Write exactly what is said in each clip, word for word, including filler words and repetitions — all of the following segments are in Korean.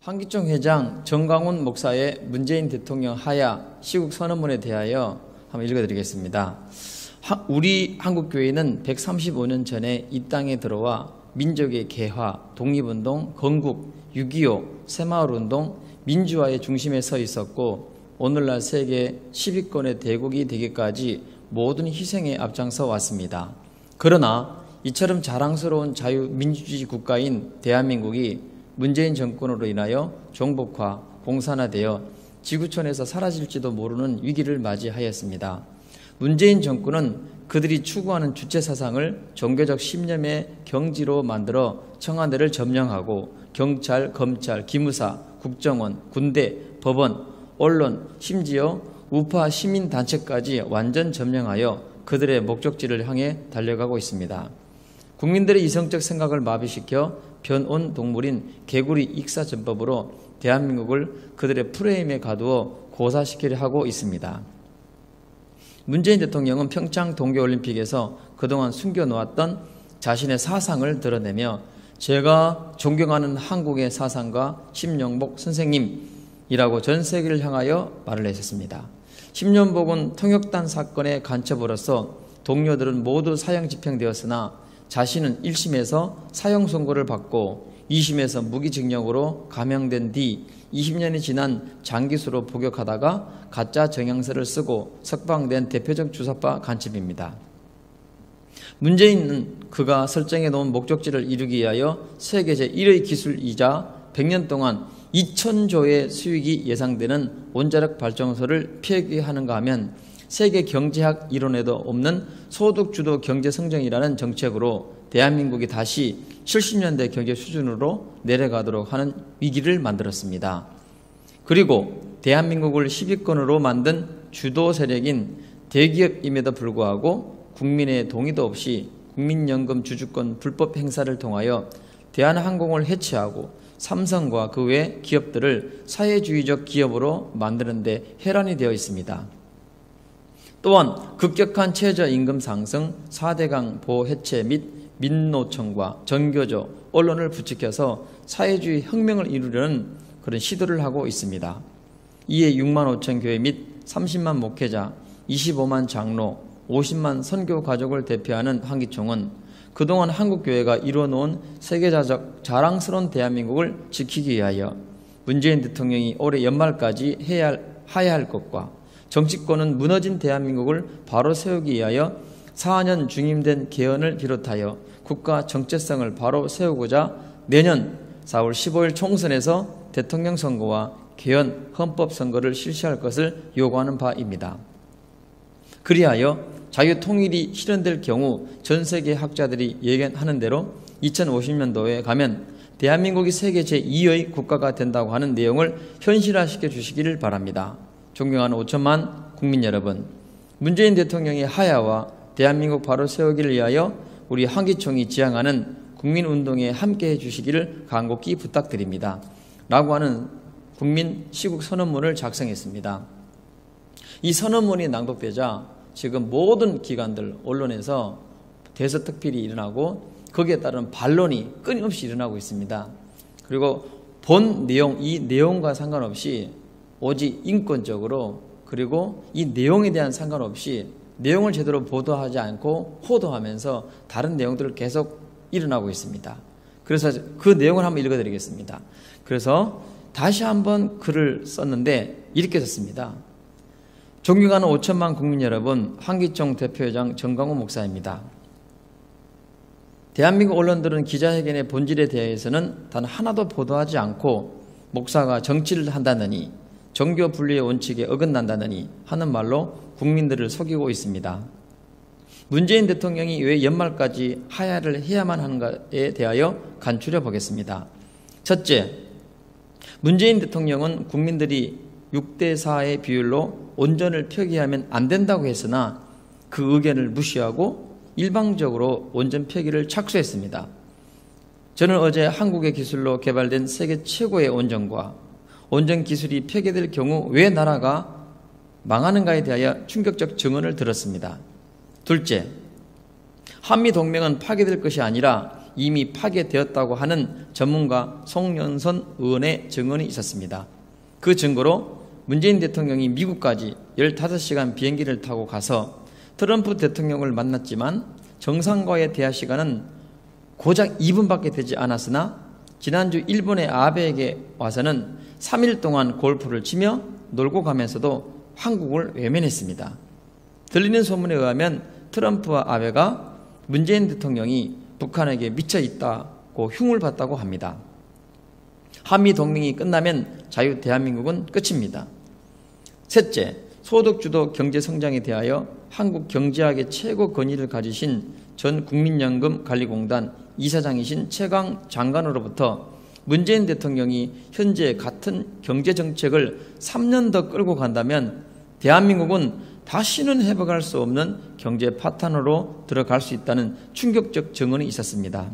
한기총 회장 정광훈 목사의 문재인 대통령 하야 시국 선언문에 대하여 한번 읽어드리겠습니다. 우리 한국교회는 백삼십오 년 전에 이 땅에 들어와 민족의 개화, 독립운동, 건국, 육이오, 새마을운동, 민주화의 중심에 서 있었고 오늘날 세계 십 위권의 대국이 되기까지 모든 희생에 앞장서 왔습니다. 그러나 이처럼 자랑스러운 자유민주주의 국가인 대한민국이 문재인 정권으로 인하여 종북화, 공산화되어 지구촌에서 사라질지도 모르는 위기를 맞이하였습니다. 문재인 정권은 그들이 추구하는 주체사상을 종교적 신념의 경지로 만들어 청와대를 점령하고 경찰, 검찰, 기무사, 국정원, 군대, 법원, 언론, 심지어 우파 시민단체까지 완전 점령하여 그들의 목적지를 향해 달려가고 있습니다. 국민들의 이성적 생각을 마비시켜 변온 동물인 개구리 익사전법으로 대한민국을 그들의 프레임에 가두어 고사시키려 하고 있습니다. 문재인 대통령은 평창 동계올림픽에서 그동안 숨겨놓았던 자신의 사상을 드러내며 제가 존경하는 한국의 사상가 심영복 선생님이라고 전 세계를 향하여 말을 했었습니다. 심영복은 통역단 사건의 간첩으로서 동료들은 모두 사형 집행되었으나 자신은 일 심에서 사형 선고를 받고 이 심에서 무기징역으로 감형된 뒤 이십 년이 지난 장기수로 복역하다가 가짜 정양서를 쓰고 석방된 대표적 주사파 간첩입니다. 문재인은 그가 설정해 놓은 목적지를 이루기 위하여 세계 제일 의 기술이자 백 년 동안 이천조의 수익이 예상되는 원자력 발전소를 폐기하는가 하면 세계 경제학 이론에도 없는 소득주도 경제성장이라는 정책으로 대한민국이 다시 칠십 년대 경제 수준으로 내려가도록 하는 위기를 만들었습니다. 그리고 대한민국을 십 위권으로 만든 주도 세력인 대기업임에도 불구하고 국민의 동의도 없이 국민연금 주주권 불법 행사를 통하여 대한항공을 해체하고 삼성과 그 외 기업들을 사회주의적 기업으로 만드는 데 혈안이 되어 있습니다. 또한 급격한 최저임금 상승, 사대강 보호 해체 및 민노총과 전교조, 언론을 부추겨서 사회주의 혁명을 이루려는 그런 시도를 하고 있습니다. 이에 육만 오천 교회 및 삼십만 목회자, 이십오만 장로, 오십만 선교 가족을 대표하는 한기총은 그동안 한국교회가 이루어놓은 세계사적 자랑스러운 대한민국을 지키기 위하여 문재인 대통령이 올해 연말까지 해야 할, 해야 할 것과 정치권은 무너진 대한민국을 바로 세우기 위하여 사 년 중임된 개헌을 비롯하여 국가 정체성을 바로 세우고자 내년 사월 십오일 총선에서 대통령 선거와 개헌 헌법선거를 실시할 것을 요구하는 바입니다. 그리하여 자유통일이 실현될 경우 전 세계 학자들이 예견하는 대로 이천오십 년도에 가면 대한민국이 세계 제이 의 국가가 된다고 하는 내용을 현실화시켜 주시기를 바랍니다. 존경하는 오천만 국민 여러분, 문재인 대통령의 하야와 대한민국 바로 세우기를 위하여 우리 한기총이 지향하는 국민운동에 함께해 주시기를 간곡히 부탁드립니다. 라고 하는 국민 시국 선언문을 작성했습니다. 이 선언문이 낭독되자 지금 모든 기관들, 언론에서 대서특필이 일어나고 거기에 따른 반론이 끊임없이 일어나고 있습니다. 그리고 본 내용, 이 내용과 상관없이 오직 인권적으로 그리고 이 내용에 대한 상관없이 내용을 제대로 보도하지 않고 호도하면서 다른 내용들을 계속 일어나고 있습니다. 그래서 그 내용을 한번 읽어드리겠습니다. 그래서 다시 한번 글을 썼는데 이렇게 썼습니다. 존경하는 오천만 국민 여러분, 한기총 대표회장 정광훈 목사입니다. 대한민국 언론들은 기자회견의 본질에 대해서는 단 하나도 보도하지 않고 목사가 정치를 한다느니 종교 분리의 원칙에 어긋난다느니 하는 말로 국민들을 속이고 있습니다. 문재인 대통령이 왜 연말까지 하야를 해야만 하는가에 대하여 간추려 보겠습니다. 첫째, 문재인 대통령은 국민들이 육 대 사의 비율로 원전을 폐기하면 안 된다고 했으나 그 의견을 무시하고 일방적으로 원전 폐기를 착수했습니다. 저는 어제 한국의 기술로 개발된 세계 최고의 원전과 원전 기술이 폐기될 경우 왜 나라가 망하는가에 대하여 충격적 증언을 들었습니다. 둘째, 한미동맹은 파괴될 것이 아니라 이미 파괴되었다고 하는 전문가 송영선 의원의 증언이 있었습니다. 그 증거로 문재인 대통령이 미국까지 열다섯 시간 비행기를 타고 가서 트럼프 대통령을 만났지만 정상과의 대화 시간은 고작 이 분밖에 되지 않았으나 지난주 일본의 아베에게 와서는 삼 일 동안 골프를 치며 놀고 가면서도 한국을 외면했습니다. 들리는 소문에 의하면 트럼프와 아베가 문재인 대통령이 북한에게 미쳐 있다고 흉을 봤다고 합니다. 한미 동맹이 끝나면 자유 대한민국은 끝입니다. 셋째, 소득주도 경제성장에 대하여 한국 경제학의 최고 권위를 가지신 전 국민연금관리공단 이사장이신 최강 장관으로부터 문재인 대통령이 현재 같은 경제정책을 삼 년 더 끌고 간다면 대한민국은 다시는 회복할 수 없는 경제 파탄으로 들어갈 수 있다는 충격적 증언이 있었습니다.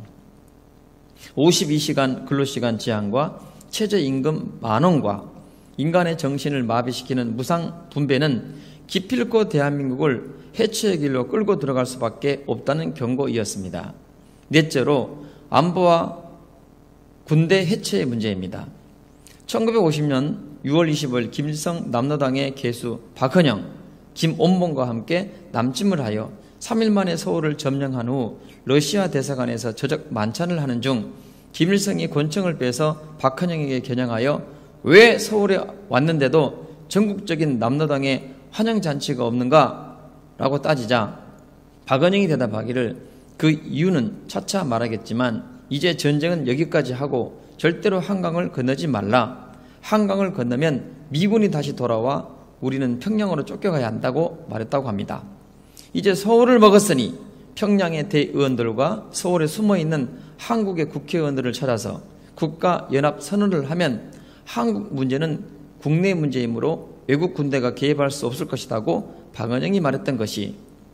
오십이 시간 근로시간 제한과 최저임금 만원과 인간의 정신을 마비시키는 무상 분배는 기필코 대한민국을 해체의 길로 끌고 들어갈 수밖에 없다는 경고이었습니다. 넷째로 안보와 군대 해체의 문제입니다. 천구백오십 년 유월 이십오일 김일성 남로당의 개수 박헌영, 김온봉과 함께 남침을 하여 삼 일 만에 서울을 점령한 후 러시아 대사관에서 저녁 만찬을 하는 중 김일성이 권총을 빼서 박헌영에게 겨냥하여 왜 서울에 왔는데도 전국적인 남로당의 환영잔치가 없는가? 라고 따지자 박헌영이 대답하기를 그 이유는 차차 말하겠지만 이제 전쟁은 여기까지 하고 절대로 한강을 건너지 말라. 한강을 건너면 미군이 다시 돌아와 우리는 평양으로 쫓겨가야 한다고 말했다고 합니다. 이제 서울을 먹었으니 평양의 대의원들과 서울에 숨어있는 한국의 국회의원들을 찾아서 국가연합선언을 하면 한국 문제는 국내 문제이므로 외국 군대가 개입할 수 없을 것이라고 박헌영이 말했던 것이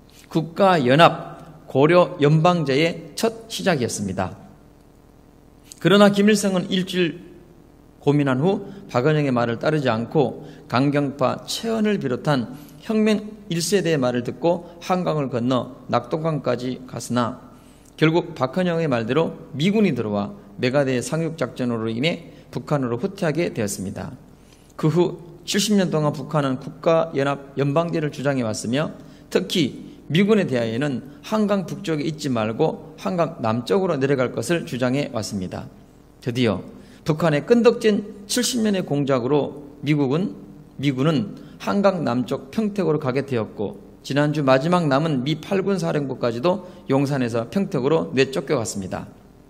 국가연합 고려 연방제의 첫 시작이었습니다. 그러나 김일성은 일주일 고민한 후 박헌영의 말을 따르지 않고 강경파 최헌을 비롯한 혁명 일 세대의 말을 듣고 한강을 건너 낙동강까지 갔으나 결국 박헌영의 말대로 미군이 들어와 메가드의 상륙작전으로 인해 북한으로 후퇴하게 되었습니다. 그 후 칠십 년 동안 북한은 국가연합 연방제를 주장해 왔으며 특히 미군에 대하여는 한강 북쪽에 있지 말고 한강 남쪽으로 내려갈 것을 주장해 왔습니다. 드디어 북한의 끈덕진 칠십 년의 공작으로 미국은, 미군은 한강 남쪽 평택으로 가게 되었고 지난주 마지막 남은 미 팔 군 사령부까지도 용산에서 평택으로 내쫓겨갔습니다.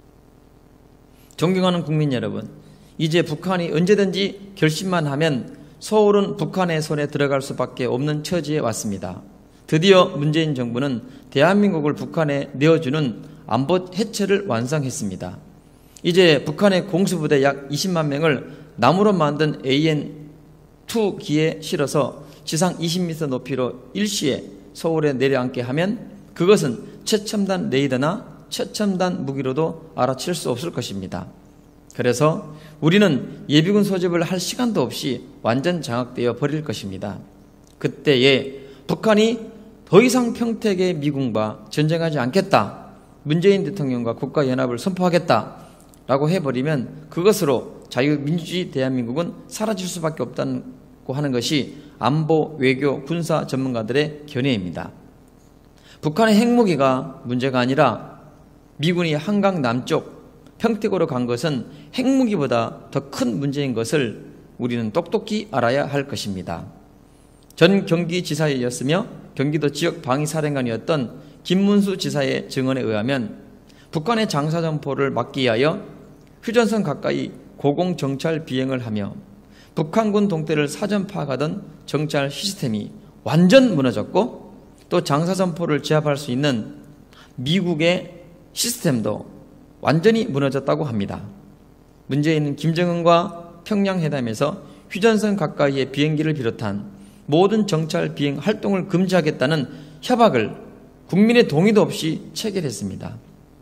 존경하는 국민 여러분, 이제 북한이 언제든지 결심만 하면 서울은 북한의 손에 들어갈 수밖에 없는 처지에 왔습니다. 드디어 문재인 정부는 대한민국을 북한에 내어주는 안보 해체를 완성했습니다. 이제 북한의 공수부대 약 이십만 명을 나무로 만든 에이엔 투 기에 실어서 지상 이십 미터 높이로 일시에 서울에 내려앉게 하면 그것은 최첨단 레이더나 최첨단 무기로도 알아챌 수 없을 것입니다. 그래서 우리는 예비군 소집을 할 시간도 없이 완전 장악되어 버릴 것입니다. 그때에 북한이 더 이상 평택의 미군과 전쟁하지 않겠다, 문재인 대통령과 국가연합을 선포하겠다 라고 해버리면 그것으로 자유민주주의 대한민국은 사라질 수밖에 없다고 하는 것이 안보, 외교, 군사 전문가들의 견해입니다. 북한의 핵무기가 문제가 아니라 미군이 한강 남쪽 평택으로 간 것은 핵무기보다 더 큰 문제인 것을 우리는 똑똑히 알아야 할 것입니다. 전 경기지사였으며 경기도 지역방위사령관이었던 김문수 지사의 증언에 의하면 북한의 장사정포를 막기 위하여 휴전선 가까이 고공정찰 비행을 하며 북한군 동태를 사전 파악하던 정찰 시스템이 완전 무너졌고 또 장사정포를 제압할 수 있는 미국의 시스템도 완전히 무너졌다고 합니다. 문재인은 김정은과 평양회담에서 휴전선 가까이의 비행기를 비롯한 모든 정찰 비행 활동을 금지하겠다는 협약을 국민의 동의도 없이 체결했습니다.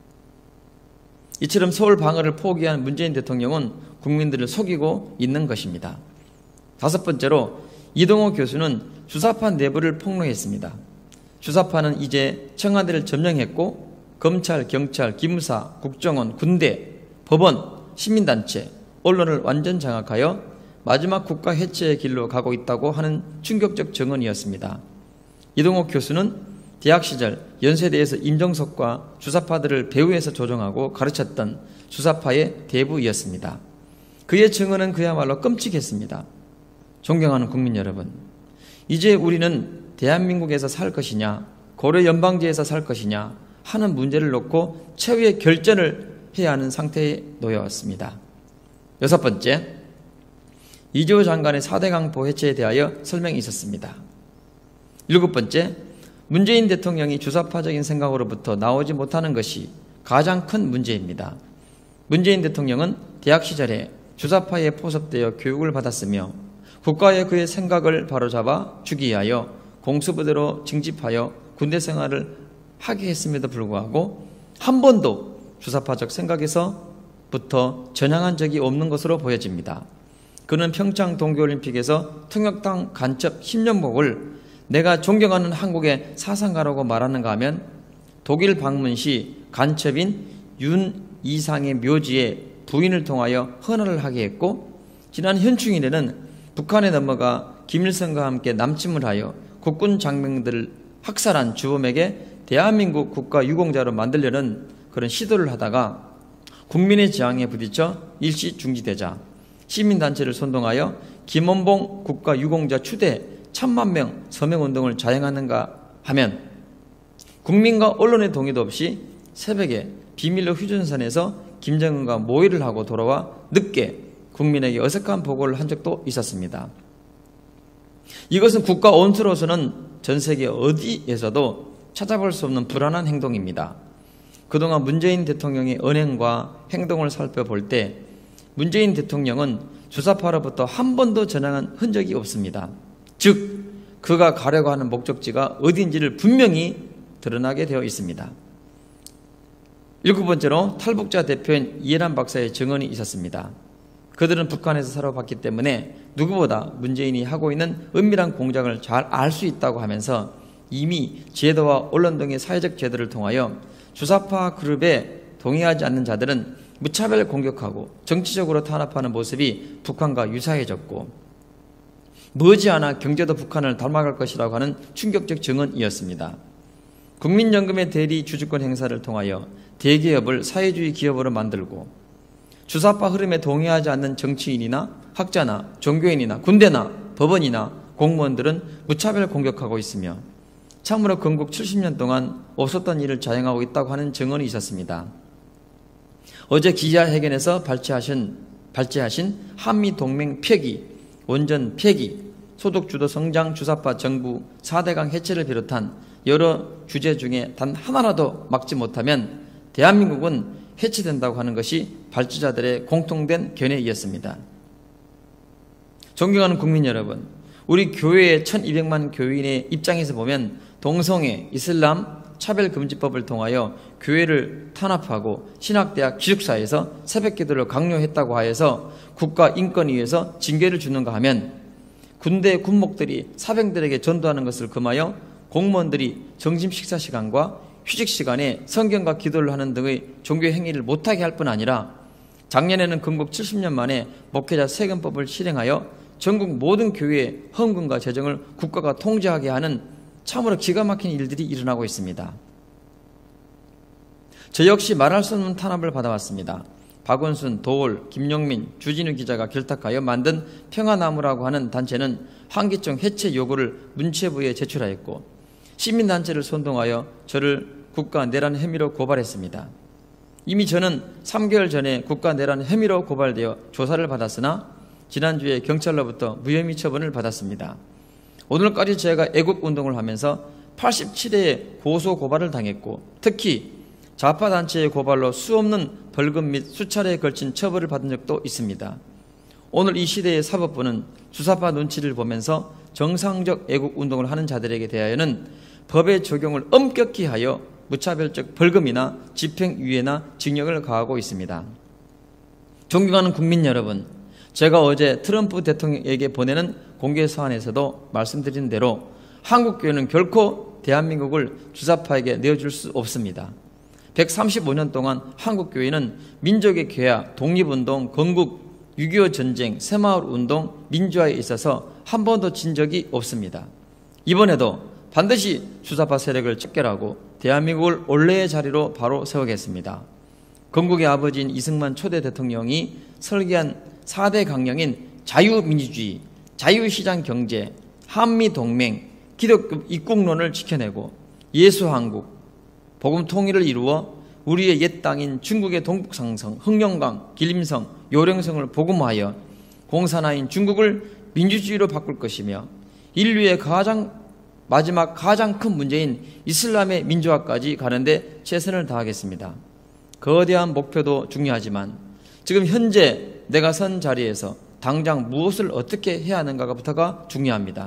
이처럼 서울 방어를 포기한 문재인 대통령은 국민들을 속이고 있는 것입니다. 다섯 번째로 이동호 교수는 주사파 내부를 폭로했습니다. 주사파는 이제 청와대를 점령했고 검찰, 경찰, 기무사, 국정원, 군대, 법원, 시민단체, 언론을 완전 장악하여 마지막 국가 해체의 길로 가고 있다고 하는 충격적 증언이었습니다. 이동욱 교수는 대학 시절 연세대에서 임종석과 주사파들을 배후에서 조종하고 가르쳤던 주사파의 대부이었습니다. 그의 증언은 그야말로 끔찍했습니다. 존경하는 국민 여러분, 이제 우리는 대한민국에서 살 것이냐, 고려 연방제에서 살 것이냐 하는 문제를 놓고 최후의 결전을 해야 하는 상태에 놓여왔습니다. 여섯 번째, 이재호 장관의 사대강포 해체에 대하여 설명이 있었습니다. 일곱 번째, 문재인 대통령이 주사파적인 생각으로부터 나오지 못하는 것이 가장 큰 문제입니다. 문재인 대통령은 대학 시절에 주사파에 포섭되어 교육을 받았으며 국가에 그의 생각을 바로잡아 주기 위하여 공수부대로 징집하여 군대 생활을 하게 했음에도 불구하고 한 번도 주사파적 생각에서부터 전향한 적이 없는 것으로 보여집니다. 그는 평창 동계올림픽에서 통역당 간첩 심령복을 내가 존경하는 한국의 사상가라고 말하는가 하면 독일 방문 시 간첩인 윤이상의 묘지에 부인을 통하여 헌화를 하게 했고, 지난 현충일에는 북한에 넘어가 김일성과 함께 남침을 하여 국군 장병들을 학살한 주범에게 대한민국 국가 유공자로 만들려는 그런 시도를 하다가 국민의 저항에 부딪혀 일시 중지되자 시민단체를 선동하여 김원봉 국가 유공자 추대 천만 명 서명운동을 자행하는가 하면 국민과 언론의 동의도 없이 새벽에 비밀로 휴전선에서 김정은과 모의를 하고 돌아와 늦게 국민에게 어색한 보고를 한 적도 있었습니다. 이것은 국가 원수로서는 전 세계 어디에서도 찾아볼 수 없는 불안한 행동입니다. 그동안 문재인 대통령의 언행과 행동을 살펴볼 때 문재인 대통령은 주사파로부터 한 번도 전향한 흔적이 없습니다. 즉, 그가 가려고 하는 목적지가 어디인지를 분명히 드러나게 되어 있습니다. 일곱 번째로 탈북자 대표인 이해란 박사의 증언이 있었습니다. 그들은 북한에서 살아봤기 때문에 누구보다 문재인이 하고 있는 은밀한 공작을 잘 알 수 있다고 하면서 이미 제도와 언론 등의 사회적 제도를 통하여 주사파 그룹에 동의하지 않는 자들은 무차별 공격하고 정치적으로 탄압하는 모습이 북한과 유사해졌고 머지않아 경제도 북한을 닮아갈 것이라고 하는 충격적 증언이었습니다. 국민연금의 대리 주주권 행사를 통하여 대기업을 사회주의 기업으로 만들고 주사파 흐름에 동의하지 않는 정치인이나 학자나 종교인이나 군대나 법원이나 공무원들은 무차별 공격하고 있으며 참으로 건국 칠십 년 동안 없었던 일을 자행하고 있다고 하는 증언이 있었습니다. 어제 기자회견에서 발제하신, 발제하신 한미동맹 폐기, 원전 폐기, 소득주도 성장 주사파 정부 사대강 해체를 비롯한 여러 주제 중에 단 하나라도 막지 못하면 대한민국은 해체된다고 하는 것이 발제자들의 공통된 견해이었습니다. 존경하는 국민 여러분, 우리 교회의 천이백만 교인의 입장에서 보면 동성애, 이슬람, 차별금지법을 통하여 교회를 탄압하고 신학대학 기숙사에서 새벽기도를 강요했다고 하여서 국가인권위에서 징계를 주는가 하면 군대 군목들이 사병들에게 전도하는 것을 금하여 공무원들이 점심식사 시간과 휴식 시간에 성경과 기도를 하는 등의 종교 행위를 못하게 할 뿐 아니라 작년에는 건국 칠십 년 만에 목회자 세금법을 실행하여 전국 모든 교회의 헌금과 재정을 국가가 통제하게 하는 참으로 기가 막힌 일들이 일어나고 있습니다. 저 역시 말할 수 없는 탄압을 받아왔습니다. 박원순, 도올, 김용민, 주진우 기자가 결탁하여 만든 평화나무라고 하는 단체는 한기총 해체 요구를 문체부에 제출하였고 시민단체를 선동하여 저를 국가 내란 혐의로 고발했습니다. 이미 저는 삼 개월 전에 국가 내란 혐의로 고발되어 조사를 받았으나 지난주에 경찰로부터 무혐의 처분을 받았습니다. 오늘까지 제가 애국운동을 하면서 팔십칠 회의 고소 고발을 당했고 특히 좌파단체의 고발로 수없는 벌금 및 수차례에 걸친 처벌을 받은 적도 있습니다. 오늘 이 시대의 사법부는 주사파 눈치를 보면서 정상적 애국운동을 하는 자들에게 대하여는 법의 적용을 엄격히 하여 무차별적 벌금이나 집행유예나 징역을 가하고 있습니다. 존경하는 국민 여러분, 제가 어제 트럼프 대통령에게 보내는 공개 서한에서도 말씀드린 대로 한국교회는 결코 대한민국을 주사파에게 내어줄 수 없습니다. 백삼십오 년 동안 한국교회는 민족의 괴화, 독립운동, 건국, 육이오 전쟁, 새마을운동, 민주화에 있어서 한 번도 진 적이 없습니다. 이번에도 반드시 주사파 세력을 척결하고 대한민국을 원래의 자리로 바로 세우겠습니다. 건국의 아버지인 이승만 초대 대통령이 설계한 사 대 강령인 자유민주주의, 자유시장 경제, 한미동맹, 기독교 입국론을 지켜내고 예수한국, 복음 통일을 이루어 우리의 옛 땅인 중국의 동북상성, 흑룡강, 길림성, 요령성을 복음화하여 공산화인 중국을 민주주의로 바꿀 것이며 인류의 가장 마지막 가장 큰 문제인 이슬람의 민주화까지 가는데 최선을 다하겠습니다. 거대한 목표도 중요하지만 지금 현재 내가 선 자리에서 당장 무엇을 어떻게 해야 하는가부터가 중요합니다.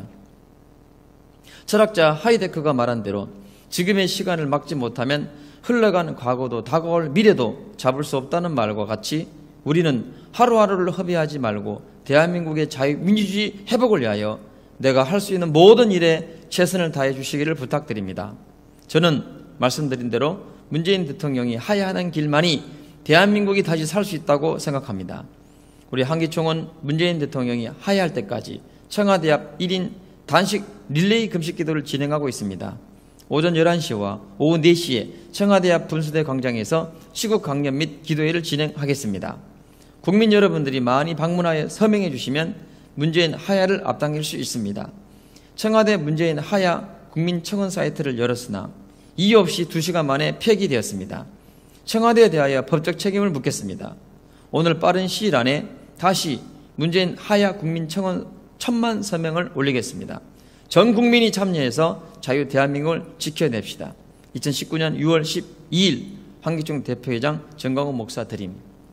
철학자 하이데크가 말한 대로 지금의 시간을 막지 못하면 흘러간 과거도 다가올 미래도 잡을 수 없다는 말과 같이 우리는 하루하루를 허비하지 말고 대한민국의 자유민주주의 회복을 위하여 내가 할 수 있는 모든 일에 최선을 다해 주시기를 부탁드립니다. 저는 말씀드린 대로 문재인 대통령이 하야하는 길만이 대한민국이 다시 살 수 있다고 생각합니다. 우리 한기총은 문재인 대통령이 하야할 때까지 청와대 앞 일 인 단식 릴레이 금식 기도를 진행하고 있습니다. 오전 열한 시와 오후 네 시에 청와대 앞 분수대 광장에서 시국 강연 및 기도회를 진행하겠습니다. 국민 여러분들이 많이 방문하여 서명해 주시면 문재인 하야를 앞당길 수 있습니다. 청와대 문재인 하야 국민청원 사이트를 열었으나 이유 없이 두 시간 만에 폐기되었습니다. 청와대에 대하여 법적 책임을 묻겠습니다. 오늘 빠른 시일 안에 다시 문재인 하야 국민청원 천만 서명을 올리겠습니다. 전 국민이 참여해서 자유 대한민국을 지켜냅시다. 이천십구 년 유월 십이일 한기총 대표회장 정광훈 목사 드림.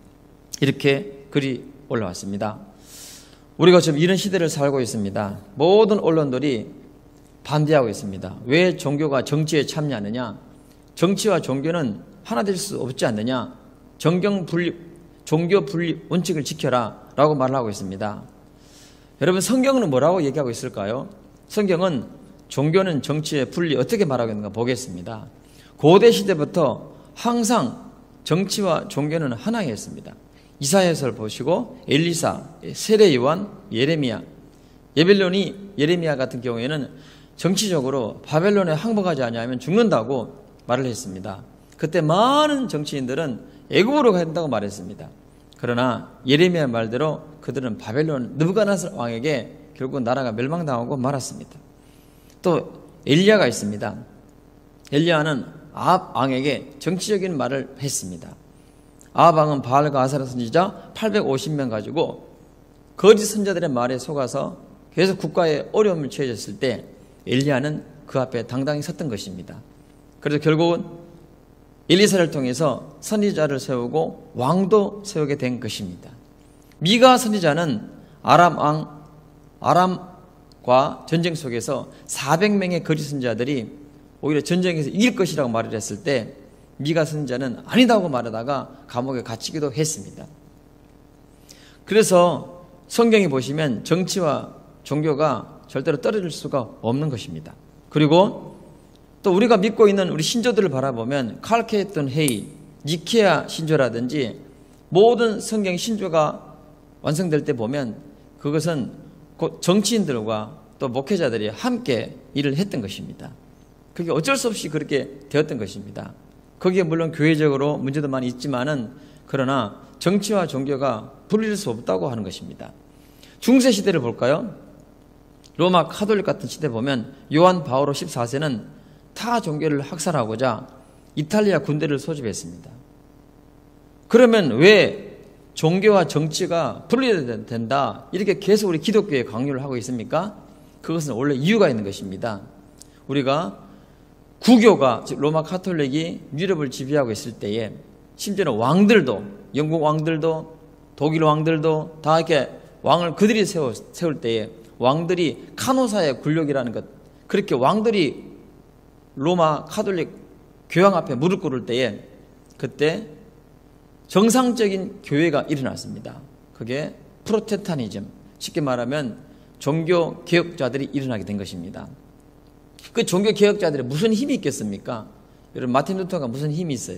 이렇게 글이 올라왔습니다. 우리가 지금 이런 시대를 살고 있습니다. 모든 언론들이 반대하고 있습니다. 왜 종교가 정치에 참여하느냐? 정치와 종교는 하나 될 수 없지 않느냐? 정경 분립, 종교 분립 원칙을 지켜라 라고 말을 하고 있습니다. 여러분, 성경은 뭐라고 얘기하고 있을까요? 성경은 종교는 정치의 분리 어떻게 말하고 있는가 보겠습니다. 고대 시대부터 항상 정치와 종교는 하나였습니다. 이사야서를 보시고 엘리사, 세례요한, 예레미야, 예벨론이 예레미야 같은 경우에는 정치적으로 바벨론에 항복하지 않으면 죽는다고 말을 했습니다. 그때 많은 정치인들은 애굽으로 가야 된다고 말했습니다. 그러나 예레미야 말대로 그들은 바벨론 느부갓네살 왕에게 결국 나라가 멸망당하고 말았습니다. 또 엘리야가 있습니다. 엘리야는 아합 왕에게 정치적인 말을 했습니다. 아합 왕은 바알과 아사라 선지자 팔백오십 명 가지고 거짓 선자들의 말에 속아서 계속 국가에 어려움을 처해졌을 때 엘리야는 그 앞에 당당히 섰던 것입니다. 그래서 결국은 엘리사를 통해서 선지자를 세우고 왕도 세우게 된 것입니다. 미가 선지자는 아람 왕 아람과 전쟁 속에서 사백 명의 거짓 선지자들이 오히려 전쟁에서 이길 것이라고 말을 했을 때 미가 선지자는 아니다고 말하다가 감옥에 갇히기도 했습니다. 그래서 성경에 보시면 정치와 종교가 절대로 떨어질 수가 없는 것입니다. 그리고 또 우리가 믿고 있는 우리 신조들을 바라보면 칼케톤 회의, 니케아 신조라든지 모든 성경 신조가 완성될 때 보면 그것은 곧 정치인들과 또 목회자들이 함께 일을 했던 것입니다. 그게 어쩔 수 없이 그렇게 되었던 것입니다. 거기에 물론 교회적으로 문제도 많이 있지만은 그러나 정치와 종교가 분리될 수 없다고 하는 것입니다. 중세 시대를 볼까요? 로마 카톨릭 같은 시대 보면 요한 바오로 십사 세는 타 종교를 학살하고자 이탈리아 군대를 소집했습니다. 그러면 왜 종교와 정치가 분리된다 이렇게 계속 우리 기독교에 강요를 하고 있습니까? 그것은 원래 이유가 있는 것입니다. 우리가 구교가 즉 로마 카톨릭이 유럽을 지배하고 있을 때에 심지어는 왕들도 영국 왕들도 독일 왕들도 다 이렇게 왕을 그들이 세워, 세울 때에 왕들이 카노사의 굴욕이라는 것 그렇게 왕들이 로마 카톨릭 교황 앞에 무릎 꿇을 때에 그때 정상적인 교회가 일어났습니다. 그게 프로테스탄이즘, 쉽게 말하면 종교 개혁자들이 일어나게 된 것입니다. 그 종교 개혁자들이 무슨 힘이 있겠습니까? 여러분 마틴 루터가 무슨 힘이 있어요?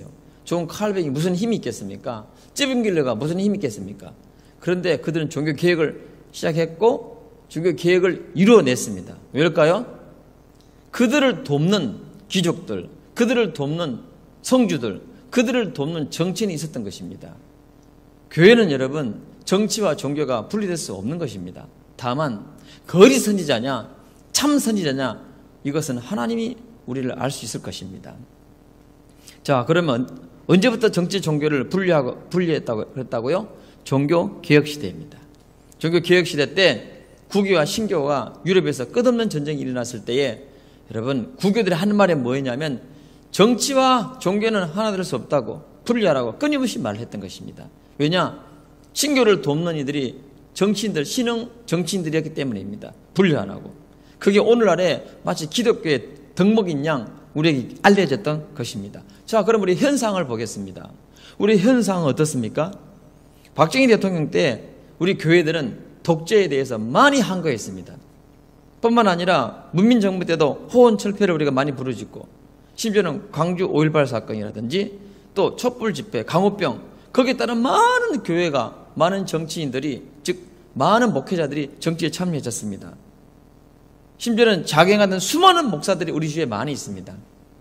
좋은 칼뱅이 무슨 힘이 있겠습니까? 찝은 길러가 무슨 힘이 있겠습니까? 그런데 그들은 종교 개혁을 시작했고 종교 개혁을 이루어냈습니다. 왜일까요? 그들을 돕는 귀족들, 그들을 돕는 성주들, 그들을 돕는 정치인이 있었던 것입니다. 교회는 여러분 정치와 종교가 분리될 수 없는 것입니다. 다만 거짓 선지자냐 참 선지자냐 이것은 하나님이 우리를 알 수 있을 것입니다. 자, 그러면 언제부터 정치 종교를 분리하고 분리했다고 그랬다고요? 종교 개혁 시대입니다. 종교 개혁 시대 때 구교와 신교가 유럽에서 끝없는 전쟁이 일어났을 때에 여러분 구교들이 하는 말이 뭐였냐면 정치와 종교는 하나 될 수 없다고 분리하라고 끊임없이 말을 했던 것입니다. 왜냐? 신교를 돕는 이들이 정치인들, 신흥 정치인들이었기 때문입니다. 분리하라고. 그게 오늘날에 마치 기독교의 덕목인 양 우리에게 알려졌던 것입니다. 자, 그럼 우리 현상을 보겠습니다. 우리 현상은 어떻습니까? 박정희 대통령 때 우리 교회들은 독재에 대해서 많이 항거했습니다. 뿐만 아니라 문민정부 때도 호언철폐를 우리가 많이 부르짖고 심지어는 광주 오일팔 사건이라든지 또 촛불 집회, 강우병 거기에 따른 많은 교회가 많은 정치인들이 즉 많은 목회자들이 정치에 참여했었습니다. 심지어는 자경하던 수많은 목사들이 우리 주위에 많이 있습니다.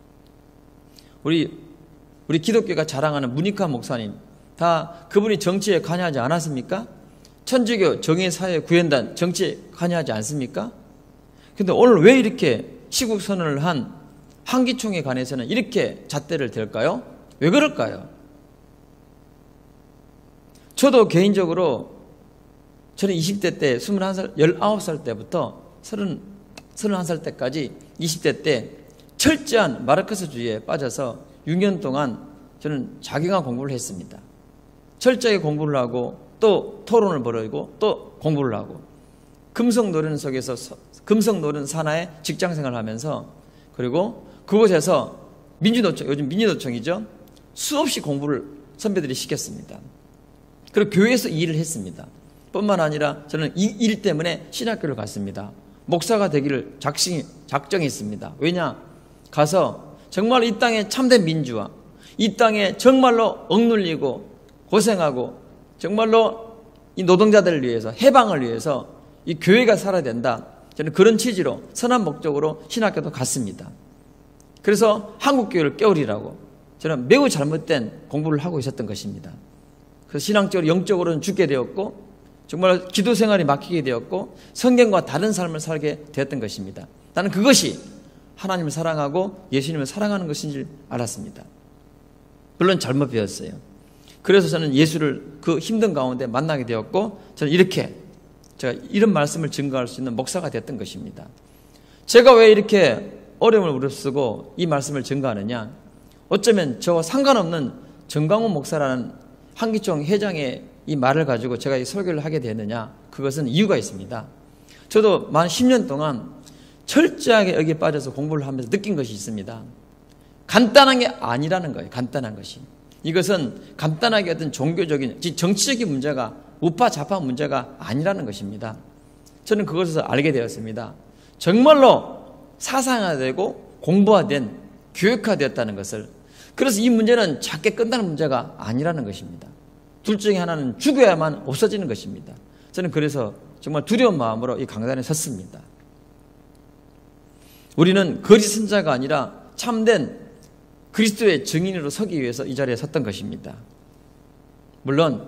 우리 우리 기독교가 자랑하는 문익환 목사님 다 그분이 정치에 관여하지 않았습니까? 천주교 정의사회구현단 정치에 관여하지 않습니까? 그런데 오늘 왜 이렇게 시국 선언을 한 한기총에 관해서는 이렇게 잣대를 댈까요? 왜 그럴까요? 저도 개인적으로 저는 이십 대 때 스물한 살, 열아홉 살 때부터 서른, 서른한 살 때까지 이십 대 때 철저한 마르크스주의에 빠져서 육 년 동안 저는 자기가 공부를 했습니다. 철저하게 공부를 하고 또 토론을 벌이고 또 공부를 하고 금속 노련 속에서 금속 노련 산하에 직장생활을 하면서 그리고 그곳에서 민주노총, 요즘 민주노총이죠. 수없이 공부를 선배들이 시켰습니다. 그리고 교회에서 이 일을 했습니다. 뿐만 아니라 저는 이 일 때문에 신학교를 갔습니다. 목사가 되기를 작심, 작정했습니다. 왜냐? 가서 정말 이 땅에 참된 민주화, 이 땅에 정말로 억눌리고 고생하고 정말로 이 노동자들을 위해서 해방을 위해서 이 교회가 살아야 된다. 저는 그런 취지로 선한 목적으로 신학교도 갔습니다. 그래서 한국교회를 깨우리라고 저는 매우 잘못된 공부를 하고 있었던 것입니다. 그래서 신앙적으로 영적으로는 죽게 되었고 정말 기도 생활이 막히게 되었고 성경과 다른 삶을 살게 되었던 것입니다. 나는 그것이 하나님을 사랑하고 예수님을 사랑하는 것인 줄 알았습니다. 물론 잘못 배웠어요. 그래서 저는 예수를 그 힘든 가운데 만나게 되었고 저는 이렇게 제가 이런 말씀을 증거할 수 있는 목사가 됐던 것입니다. 제가 왜 이렇게 어려움을 무릅쓰고 이 말씀을 증거하느냐? 어쩌면 저와 상관없는 정광훈 목사라는 한기총 회장의 이 말을 가지고 제가 이 설교를 하게 되느냐? 그것은 이유가 있습니다. 저도 만 십 년 동안 철저하게 여기에 빠져서 공부를 하면서 느낀 것이 있습니다. 간단한 게 아니라는 거예요. 간단한 것이. 이것은 간단하게 어떤 종교적인, 정치적인 문제가 우파 좌파 문제가 아니라는 것입니다. 저는 그것에서 알게 되었습니다. 정말로 사상화되고 공부화된 교육화되었다는 것을. 그래서 이 문제는 작게 끝나는 문제가 아니라는 것입니다. 둘 중에 하나는 죽어야만 없어지는 것입니다. 저는 그래서 정말 두려운 마음으로 이 강단에 섰습니다. 우리는 거짓 선자가 아니라 참된 그리스도의 증인으로 서기 위해서 이 자리에 섰던 것입니다. 물론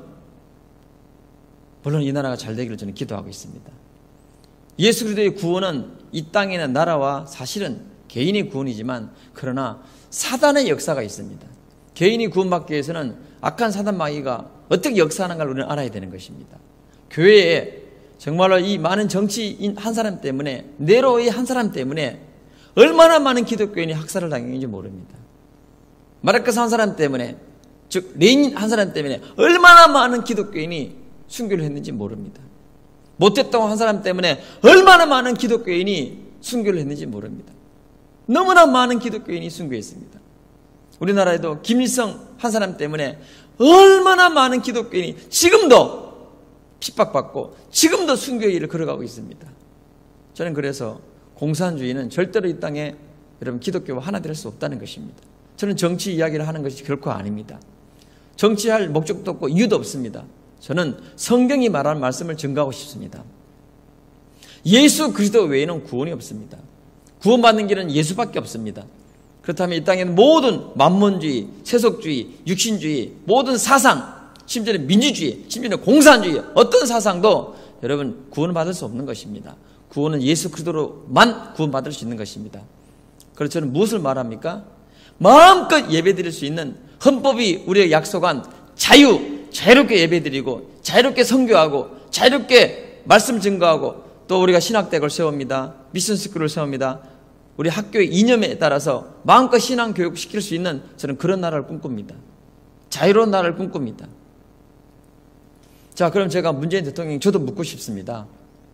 물론 이 나라가 잘 되기를 저는 기도하고 있습니다. 예수 그리스도의 구원은 이 땅에 있는 나라와 사실은 개인의 구원이지만 그러나 사단의 역사가 있습니다. 개인이 구원받기 위해서는 악한 사단 마귀가 어떻게 역사하는가를 우리는 알아야 되는 것입니다. 교회에 정말로 이 많은 정치인 한 사람 때문에 네로의 한 사람 때문에 얼마나 많은 기독교인이 학살을 당했는지 모릅니다. 마르크스 한 사람 때문에 즉 레닌 한 사람 때문에 얼마나 많은 기독교인이 순교를 했는지 모릅니다. 모태똥 한 사람 때문에 얼마나 많은 기독교인이 순교를 했는지 모릅니다. 너무나 많은 기독교인이 순교했습니다. 우리나라에도 김일성 한 사람 때문에 얼마나 많은 기독교인이 지금도 핍박받고 지금도 순교의 일을 걸어가고 있습니다. 저는 그래서 공산주의는 절대로 이 땅에 여러분 기독교와 하나 될 수 없다는 것입니다. 저는 정치 이야기를 하는 것이 결코 아닙니다. 정치할 목적도 없고 이유도 없습니다. 저는 성경이 말하는 말씀을 증거하고 싶습니다. 예수 그리스도 외에는 구원이 없습니다. 구원받는 길은 예수밖에 없습니다. 그렇다면 이 땅에는 모든 만몬주의, 세속주의, 육신주의, 모든 사상, 심지어는 민주주의, 심지어는 공산주의, 어떤 사상도 여러분 구원을 받을 수 없는 것입니다. 구원은 예수 그리스도로만 구원받을 수 있는 것입니다. 그래서 저는 무엇을 말합니까? 마음껏 예배드릴 수 있는 헌법이 우리에게 약속한 자유, 자유롭게 예배드리고 자유롭게 선교하고 자유롭게 말씀 증거하고 또 우리가 신학대학을 세웁니다. 미션스쿨을 세웁니다. 우리 학교의 이념에 따라서 마음껏 신앙 교육 시킬 수 있는 저는 그런 나라를 꿈꿉니다. 자유로운 나라를 꿈꿉니다. 자, 그럼 제가 문재인 대통령 저도 묻고 싶습니다.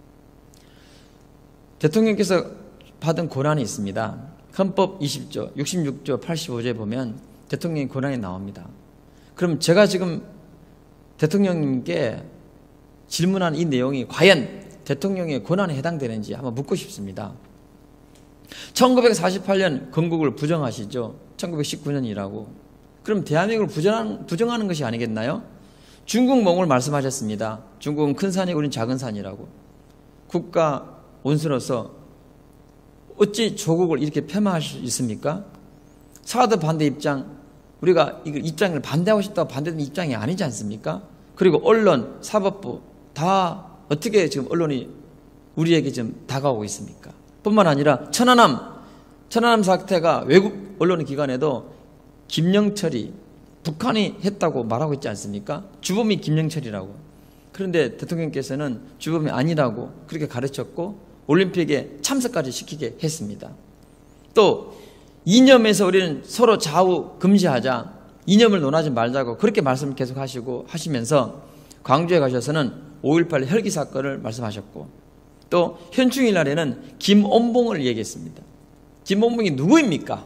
대통령께서 받은 고난이 있습니다. 헌법 이십 조, 육십육 조, 팔십오 조에 보면 대통령의 고난이 나옵니다. 그럼 제가 지금 대통령님께 질문한 이 내용이 과연 대통령의 고난에 해당되는지 한번 묻고 싶습니다. 천구백사십팔 년 건국을 부정하시죠. 천구백십구 년이라고. 그럼 대한민국을 부정하는, 부정하는 것이 아니겠나요? 중국 몽을 말씀하셨습니다. 중국은 큰 산이고 우리는 작은 산이라고. 국가 원수로서 어찌 조국을 이렇게 폐마할 수 있습니까? 사드 반대 입장, 우리가 이 입장을 반대하고 싶다고 반대되는 입장이 아니지 않습니까? 그리고 언론, 사법부 다 어떻게 지금 언론이 우리에게 좀 다가오고 있습니까? 뿐만 아니라 천안함, 천안함 사태가 외국 언론 기관에도 김영철이 북한이 했다고 말하고 있지 않습니까? 주범이 김영철이라고. 그런데 대통령께서는 주범이 아니라고 그렇게 가르쳤고 올림픽에 참석까지 시키게 했습니다. 또 이념에서 우리는 서로 좌우 금지하자, 이념을 논하지 말자고 그렇게 말씀을 계속 하시고 하시면서 광주에 가셔서는 오일팔 헬기 사건을 말씀하셨고 또 현충일 날에는 김원봉을 얘기했습니다. 김원봉이 누구입니까?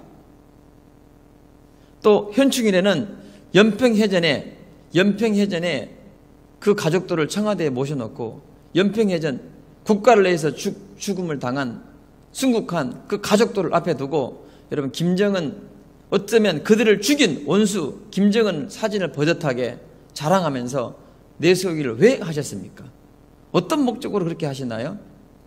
또 현충일에는 연평해전에 연평해전에 그 가족들을 청와대에 모셔놓고 연평해전 국가를 위해서 죽, 죽음을 당한 순국한 그 가족들을 앞에 두고 여러분 김정은 어쩌면 그들을 죽인 원수 김정은 사진을 버젓하게 자랑하면서 내세우기를 왜 하셨습니까? 어떤 목적으로 그렇게 하시나요?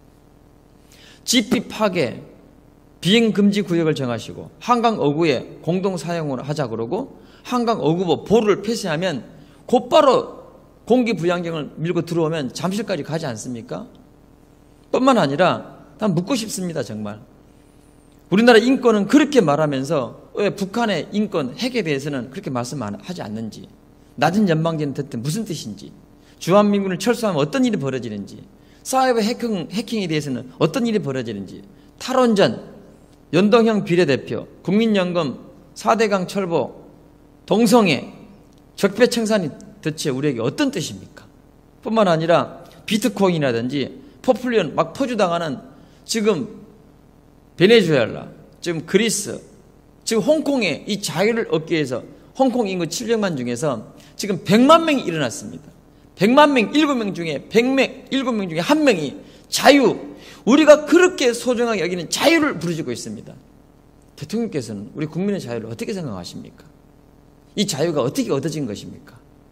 지피 파괴, 비행금지 구역을 정하시고 한강 어구에 공동 사용을 하자 그러고 한강 어구보 보루를 폐쇄하면 곧바로 공기부양경을 밀고 들어오면 잠실까지 가지 않습니까? 뿐만 아니라 난 묻고 싶습니다. 정말 우리나라 인권은 그렇게 말하면서 왜 북한의 인권 핵에 대해서는 그렇게 말씀하지 않는지, 낮은 전망대는 대체 무슨 뜻인지, 주한민군을 철수하면 어떤 일이 벌어지는지, 사이버 해킹, 해킹에 대해서는 어떤 일이 벌어지는지, 탈원전, 연동형 비례대표, 국민연금, 사대강 철보, 동성애, 적폐청산이 대체 우리에게 어떤 뜻입니까? 뿐만 아니라 비트코인이라든지 포퓰리언 막 퍼주당하는 지금 베네수엘라, 지금 그리스, 지금 홍콩에 이 자유를 얻기 위해서 홍콩 인구 칠백만 중에서 지금 백만 명이 일어났습니다. 백만 명, 일곱 명 중에 백 명, 일곱 명 중에 한 명이 자유, 우리가 그렇게 소중하게 여기는 자유를 부르짖고 있습니다. 대통령께서는 우리 국민의 자유를 어떻게 생각하십니까? 이 자유가 어떻게 얻어진 것입니까?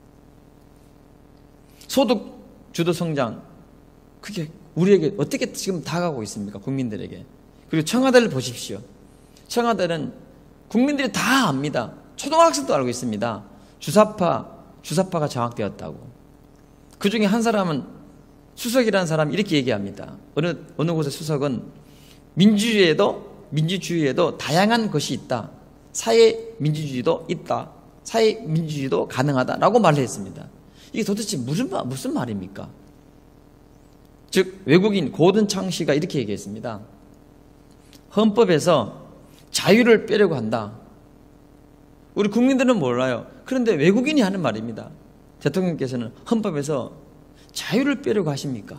소득 주도 성장, 그게 우리에게 어떻게 지금 다가오고 있습니까? 국민들에게. 그리고 청와대를 보십시오. 청와대는 국민들이 다 압니다. 초등학생도 알고 있습니다. 주사파, 주사파가 장악되었다고. 그 중에 한 사람은 수석이라는 사람이 이렇게 얘기합니다. 어느, 어느 곳의 수석은 민주주의에도, 민주주의에도 다양한 것이 있다. 사회 민주주의도 있다. 사회 민주주의도 가능하다라고 말을 했습니다. 이게 도대체 무슨, 무슨 말입니까? 즉, 외국인 고든창 씨가 이렇게 얘기했습니다. 헌법에서 자유를 빼려고 한다. 우리 국민들은 몰라요. 그런데 외국인이 하는 말입니다. 대통령께서는 헌법에서 자유를 빼려고 하십니까?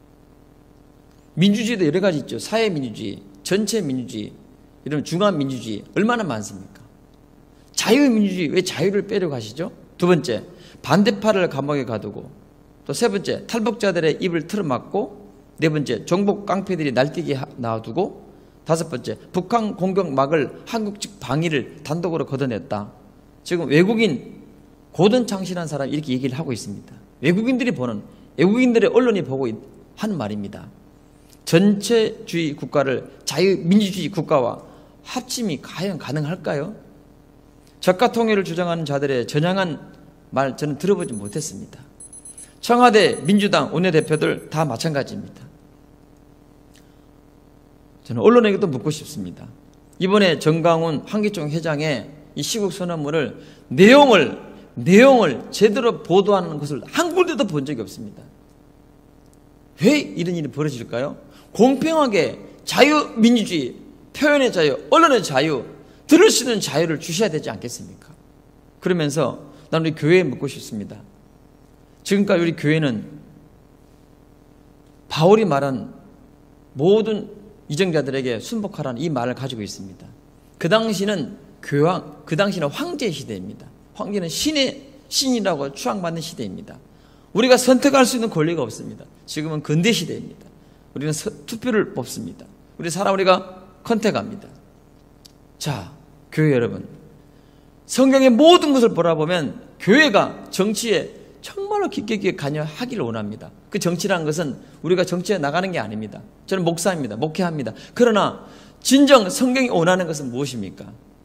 민주주의도 여러 가지 있죠. 사회민주주의, 전체민주주의, 이런 중화민주주의 얼마나 많습니까? 자유민주주의 왜 자유를 빼려고 하시죠? 두 번째, 반대파를 감옥에 가두고, 또 세 번째, 탈북자들의 입을 틀어막고, 네 번째, 종북 깡패들이 날뛰게 놔두고, 다섯 번째, 북한 공격 막을 한국 측 방위를 단독으로 걷어냈다. 지금 외국인 고든창실한 사람이 이렇게 얘기를 하고 있습니다. 외국인들이 보는, 외국인들의 언론이 보고 하는 말입니다. 전체주의 국가를 자유민주주의 국가와 합침이 과연 가능할까요? 저가 통일을 주장하는 자들의 전향한 말 저는 들어보지 못했습니다. 청와대 민주당 원내대표들 다 마찬가지입니다. 저는 언론에게도 묻고 싶습니다. 이번에 정강훈 황기총 회장의 이 시국 선언문을 내용을 내용을 제대로 보도하는 것을 한 군데도 본 적이 없습니다. 왜 이런 일이 벌어질까요? 공평하게 자유민주주의, 표현의 자유, 언론의 자유, 들을 수 있는 자유를 주셔야 되지 않겠습니까? 그러면서 난 우리 교회에 묻고 싶습니다. 지금까지 우리 교회는 바울이 말한 모든 이정자들에게 순복하라는 이 말을 가지고 있습니다. 그 당시는 교황, 그 당시는 황제 시대입니다. 황제는 신의 신이라고 추앙받는 시대입니다. 우리가 선택할 수 있는 권리가 없습니다. 지금은 근대 시대입니다. 우리는 서, 투표를 뽑습니다. 우리 사람 우리가 컨택합니다. 자, 교회 여러분, 성경의 모든 것을 보라보면 교회가 정치에 정말로 깊게 깊게 관여하기를 원합니다. 그 정치라는 것은 우리가 정치에 나가는 게 아닙니다. 저는 목사입니다. 목회합니다. 그러나 진정 성경이 원하는 것은 무엇입니까?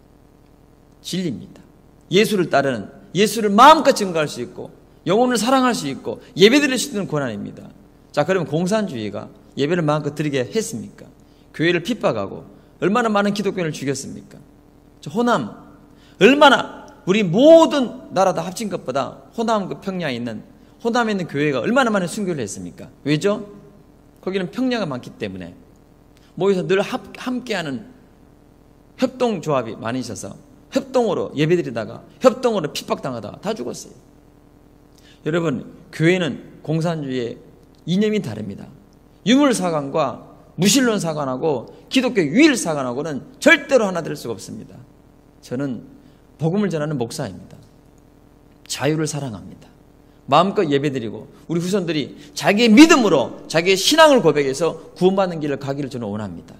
진리입니다. 예수를 따르는, 예수를 마음껏 증거할 수 있고 영혼을 사랑할 수 있고 예배드릴 수 있는 권한입니다. 자, 그러면 공산주의가 예배를 마음껏 드리게 했습니까? 교회를 핍박하고 얼마나 많은 기독교인을 죽였습니까? 저 호남, 얼마나 우리 모든 나라 다 합친 것보다 호남 그 평야에 있는, 호남에 있는 교회가 얼마나 많은 순교를 했습니까? 왜죠? 거기는 평야가 많기 때문에 모여서 늘 함께하는 협동조합이 많이 있어서 협동으로 예배드리다가 협동으로 핍박당하다가 다 죽었어요. 여러분, 교회는 공산주의의 이념이 다릅니다. 유물사관과 무신론사관하고 기독교 유일사관하고는 절대로 하나 될 수가 없습니다. 저는 복음을 전하는 목사입니다. 자유를 사랑합니다. 마음껏 예배드리고 우리 후손들이 자기의 믿음으로 자기의 신앙을 고백해서 구원받는 길을 가기를 저는 원합니다.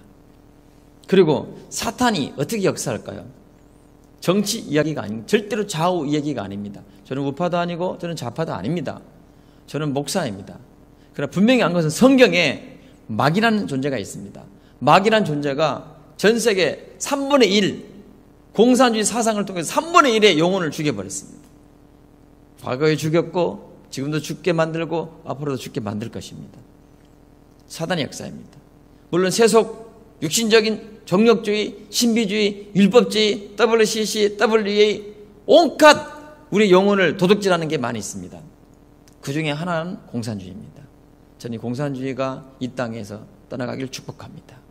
그리고 사탄이 어떻게 역사할까요? 정치 이야기가 아닙니다. 절대로 좌우 이야기가 아닙니다. 저는 우파도 아니고 저는 좌파도 아닙니다. 저는 목사입니다. 그러나 분명히 한 것은 성경에 마귀라는 존재가 있습니다. 마귀라는 존재가 전 세계 삼분의 일 공산주의 사상을 통해서 삼분의 일의 영혼을 죽여버렸습니다. 과거에 죽였고 지금도 죽게 만들고 앞으로도 죽게 만들 것입니다. 사단의 역사입니다. 물론 세속, 육신적인 정력주의, 신비주의, 율법주의, 더블유씨씨, 더블유이에이 온갖 우리 영혼을 도둑질하는 게 많이 있습니다. 그 중에 하나는 공산주의입니다. 저는 이 공산주의가 이 땅에서 떠나가기를 축복합니다.